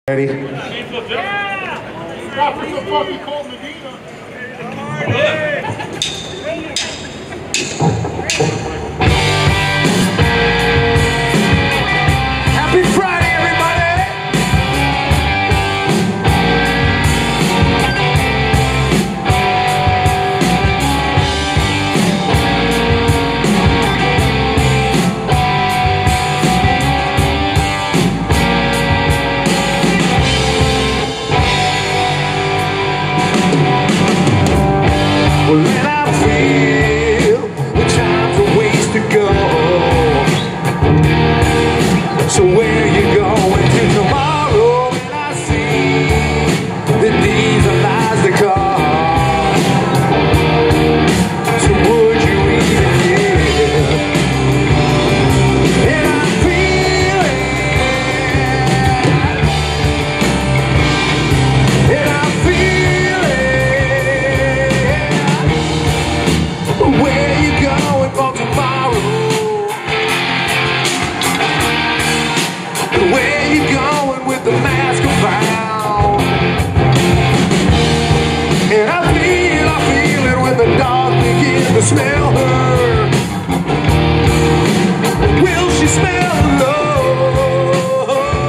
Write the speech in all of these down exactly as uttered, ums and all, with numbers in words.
Ready? Yeah! Stop for some fucking Colt Medina. Happy Friday, everybody! Well, and I feel the time's a ways to go. So where you going to tomorrow? And I see that these are lies to come. So would you even give? And I feel it. And I feel it. Where you going for tomorrow? Where you going with the mask around? And I feel, I feel it when the dog begins to smell her. Will she smell love?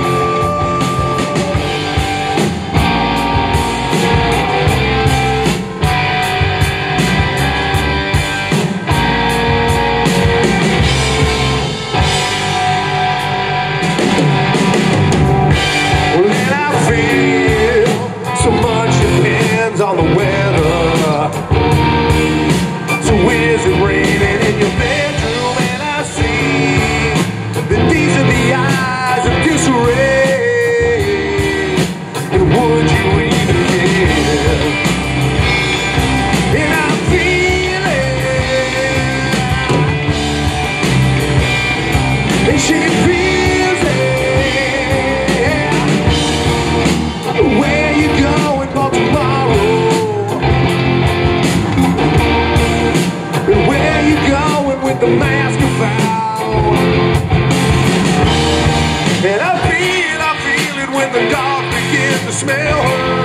Well, and I feel so much depends on the weather. So is it raining in your bedroom? And I see that these are the eyes of disarray. And would you even give? And I feel it. And she feels it. Where you going for tomorrow? And where you going with the mask around? And I feel, I feel it when the dog begins to smell her.